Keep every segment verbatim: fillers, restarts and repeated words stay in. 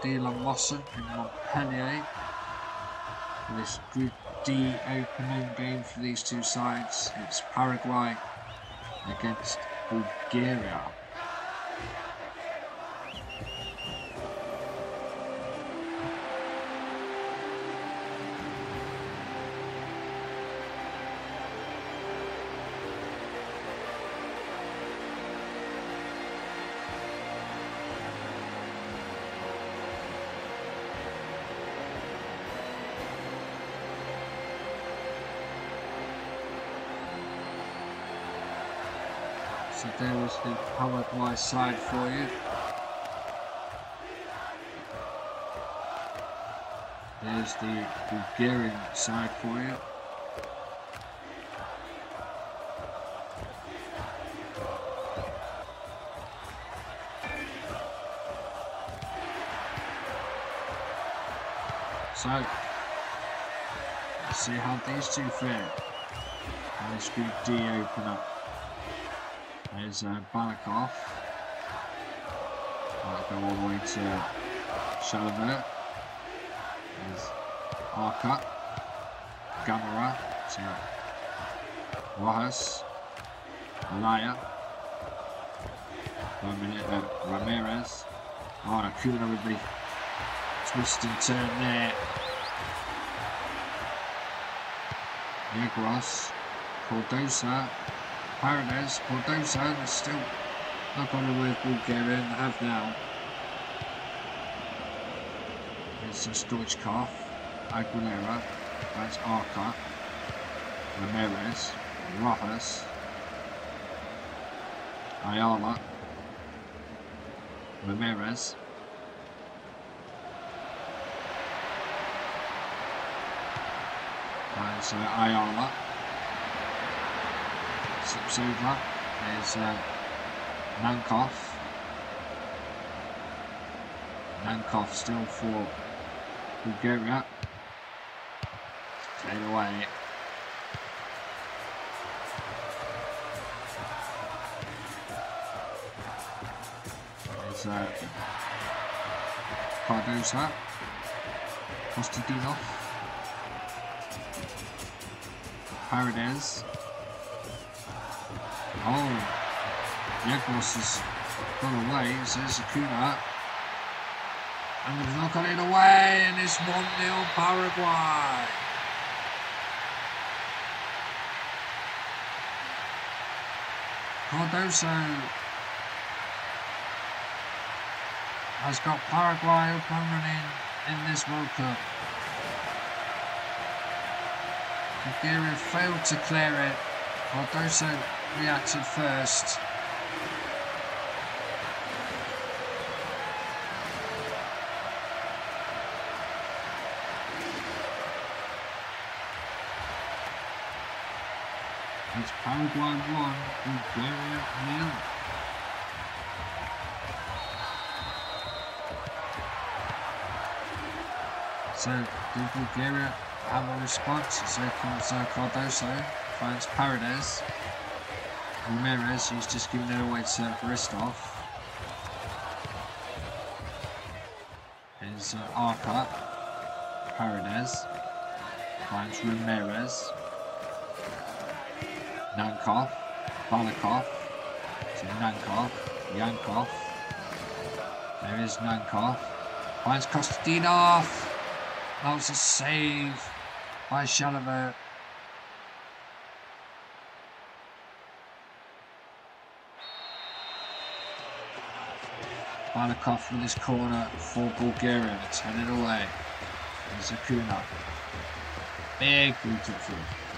Dylan Lawson in Montpellier. For this Group D opening game for these two sides, it's Paraguay against Bulgaria. So there was the Paraguay side for you. There's the Bulgarian side for you. So, let's see how these two fare in this Group D opener. There's uh, Balakov. Might go all the way to Shalavert. There's Arca. Gamera to Rojas. Malaya. Uh, Ramirez. Oh, Acuna with the twist and turn there. Negros. Cordosa. Paredes, Cordosa is still not on the way Bulgaria and have now. It's Stoichkov, Aguilera, that's Arca, Ramirez, Rojas, Ayala, Ramirez, that's uh, Ayala. Slips over, there's uh, Nankov. Nankov still for Bulgaria. Played away. There's uh, Cardosa. Kostadinov. Paredes. Oh, Negros has gone away, so there's Acuna. And they've not got it away, and it's one nil Paraguay. Cardoso has got Paraguay up and running in this World Cup. Bulgaria failed to clear it. Cardoso reacted first. It's Paraguay one, Bulgaria nil. So, did Bulgaria have a response? So comes uh, Cardoso, finds Paredes. Ramirez, he's just giving it away to Ristov. Here's uh, Arca. Paredes. Finds Ramirez. Nankov. Balakov. To Nankov. Yankov. There is Nankov. Finds Kostadinov. That was a save by Shalavert. Balakov with his corner for Bulgaria. It's headed away. There's Acuna. Big beautiful.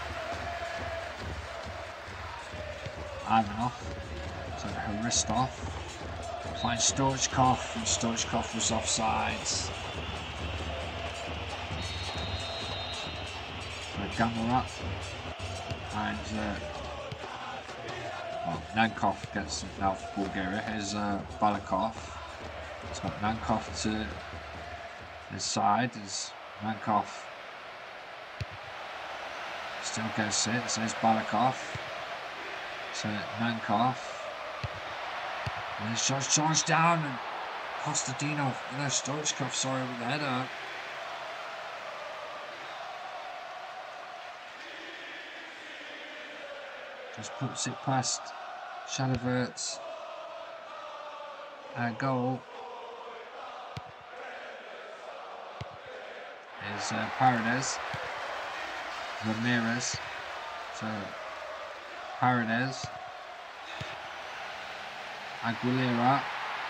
Ivanov. So Haristov. Finds Stoichkov, and Stoichkov was offsides. Gamera. And uh, well, Nankov gets it now for Bulgaria. Here's uh, Balakov. It's got Nankov to his side. Is Nankov still gets it? So it's Balakov. So Nankov. And he's just charged down, and Kostadinov, no, Stoichkov, sorry, with the header. Just puts it past Shalaverts. Uh, goal is uh, Paredes. Ramirez. So, Paredes. Aguilera.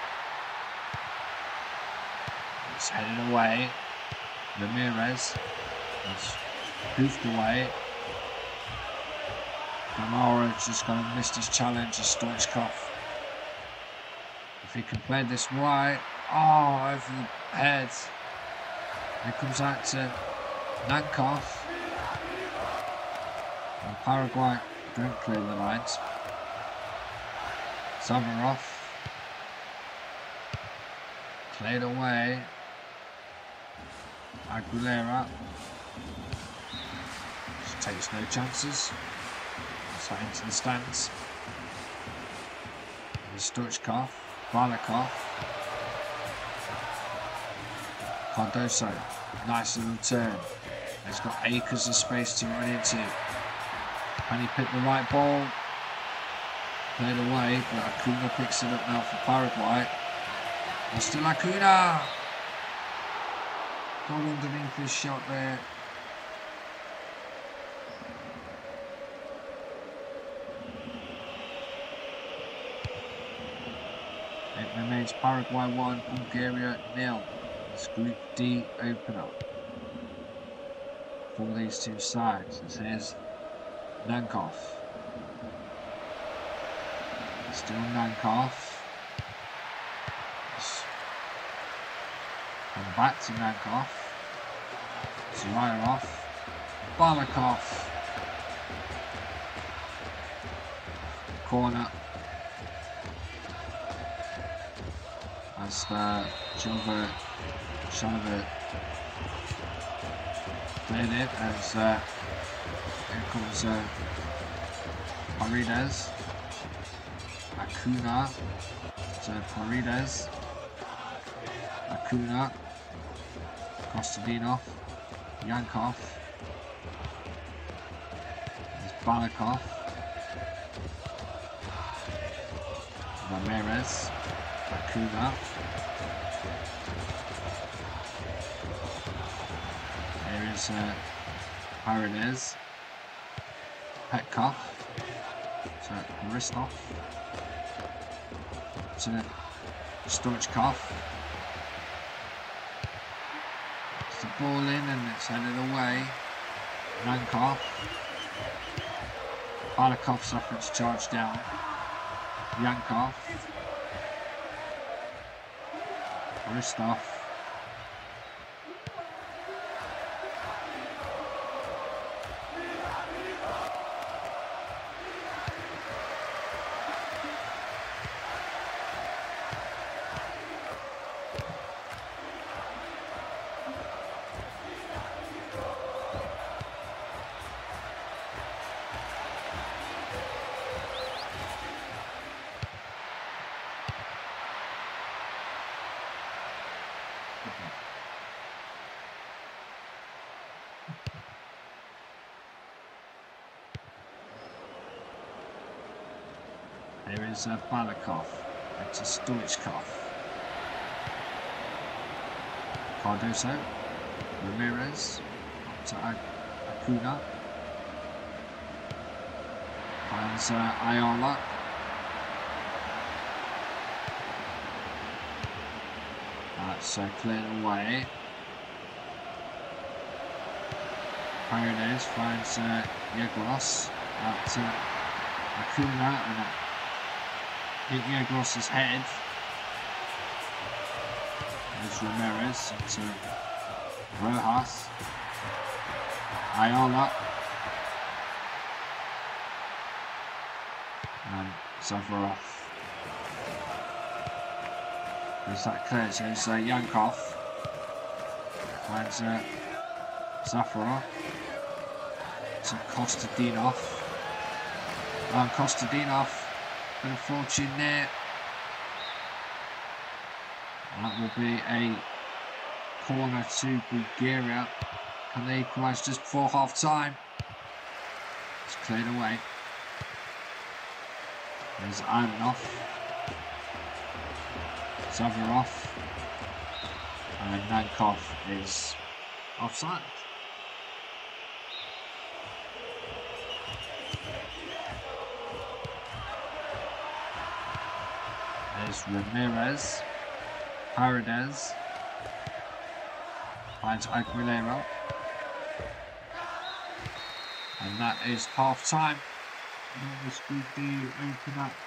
It's headed away. Ramirez. It's hoofed away. Gamara just going to miss his challenge of Stoichkov. If he can play this right, oh, over the head. It comes out to Nankov. And Paraguay don't clear the lines. Zavarov. Played away. Aguilera. Just takes no chances. It's into the stands. Stoichkov. Balikov. Cardoso. Nice little turn. He's got acres of space to run into. And he picked the right ball. Played away, but Acuna picks it up now for Paraguay. And still Acuna. Got underneath his shot there. It remains Paraguay one, Bulgaria nil. It's Group D opener for these two sides. This is Nankov. Still Nankov. Come back to Nankov. Zurairov. Balikov. Corner. As uh, Chilvert, Shanavert played it as uh, here comes uh, Paredes, Acuna, so Paredes, Acuna, Kostadinov, Yankov, there's Balikov, Ramirez, Acuna. Here is uh, Paredes, Petkov, so Ristov, to Stoichkov. It's the ball in and it's headed away. Nankov. Balikov's efforts charged down. Yankov. Ristov. Here is uh, Balikov, back to Stoichkov, Cardoso, Ramirez, up to Acuna, finds uh, Ayala, that's uh, cleared away. Paredes finds uh, Yegros, out to Acuna, and uh, hit Yegros' head. There's Ramirez into Rojas. Ayala. And Zavarov. Is that clear? So it's uh, Yankov. Finds uh, Zavarov. To Kostadinov. And Kostadinov. Bit of fortune there. That will be a corner to Bulgaria. Can they equalise just before half time? It's cleared away. There's Ivanov. Zavarov. And Nankov is offside. There's Ramirez. Paredes. Finds Aguilera. And that is half time. And this will be open up.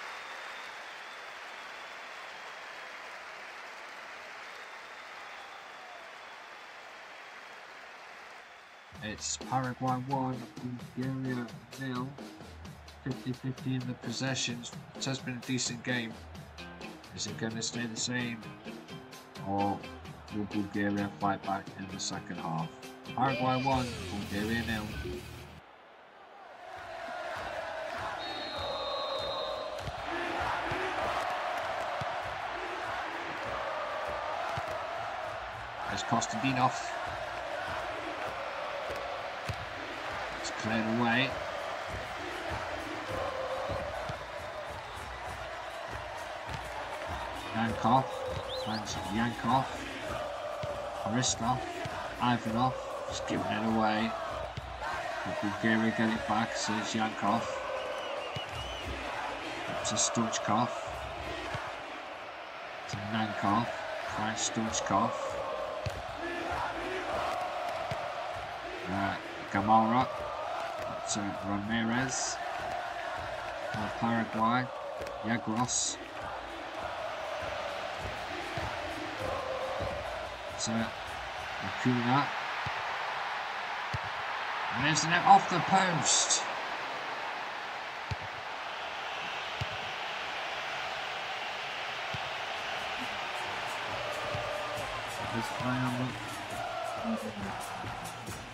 It's Paraguay one, Bulgaria nil. fifty fifty in the possessions. It has been a decent game. Is it going to stay the same? Or will Bulgaria fight back in the second half? Paraguay one, Bulgaria nil. There's Kostadinov. It's cleared away. Yankov, finds Yankov, Aristov, Ivanov, just giving it away. But Bulgaria get it back, so it's Yankov. Up to Stoichkov. To Nankov, finds Stoichkov. Uh, Gamora, up to Ramirez. Uh, Paraguay, Yagros. So, Acuna. And isn't it off the post? This final.